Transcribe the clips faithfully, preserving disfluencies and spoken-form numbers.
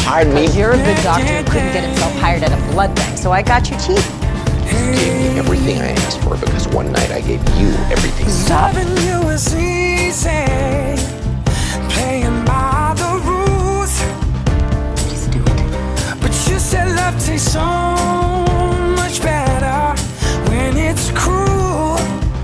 hired me. You're a good doctor who couldn't get himself hired at a blood bank, so I got you cheap. You gave me everything I asked for because one night I gave you everything. Stop. Loving you is easy, playing by the rules. Just do it. But you said love tastes so much better when it's cruel.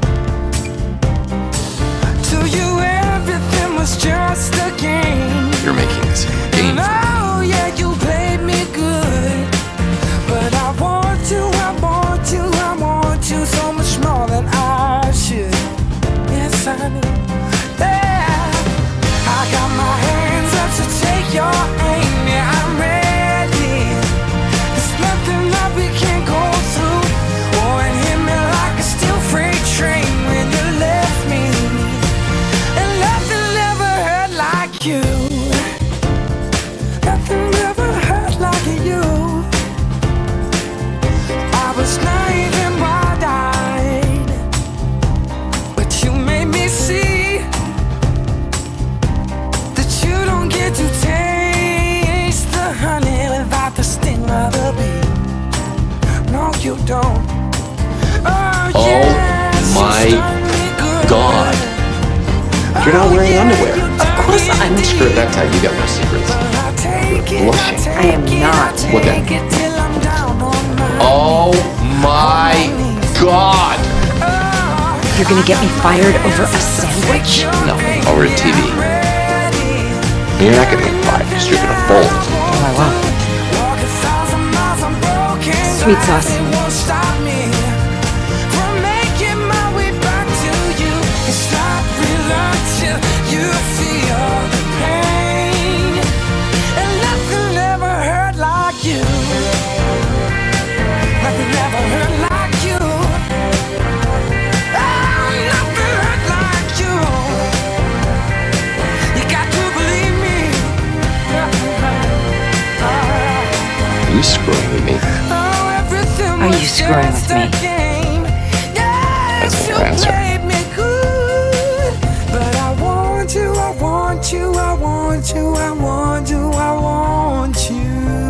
To you, everything was just a game. You're making this a game for me. Oh yeah, you played me good, but I want you, I want you, I want you so much more than I should. Yes, I do. Yeah, I got my hands up to take your aim. Yeah, I'm ready. There's nothing that we can't go through. Oh, and hit me like a steel freight train when you left me, and nothing ever hurt like you. Nothing ever hurt like you. I was naive and wide-eyed, but you made me see that you don't get to taste the honey without the sting of the bee. No, you don't. Oh, Oh yes, my you done me good. God. You're not wearing Oh, yeah, underwear. you Of course done me I'm- good. Screw it, that time you got no secrets. I take it, blushing. I take I am it, not. I What then? take it till I'm down on my Oh my God. You're gonna get me fired over a sandwich? No, over a T V. You're not gonna get fired because you're gonna fold. Oh, I won't. Sweet sauce. Nothing ever hurt like you. Oh, nothing hurt like you. You got to believe me. Are you screwing with me? Oh, everything Are was you screwing just with a me? game. That's Yes, not your you answer. played me good, but I want you, I want you, I want you, I want you, I want you.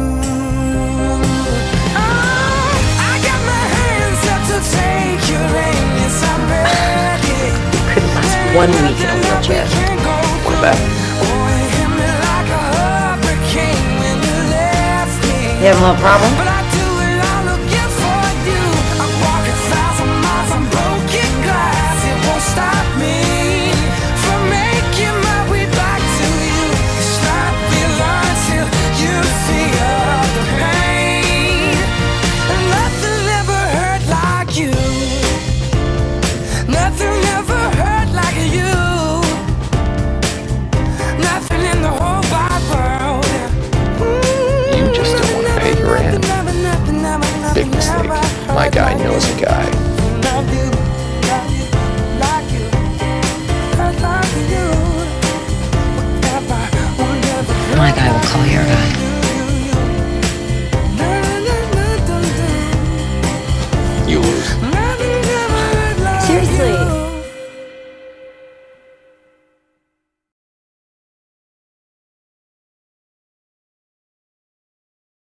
Take your aim, yes, I'm ready. Couldn't last one week in a wheelchair. What about? You have a little problem?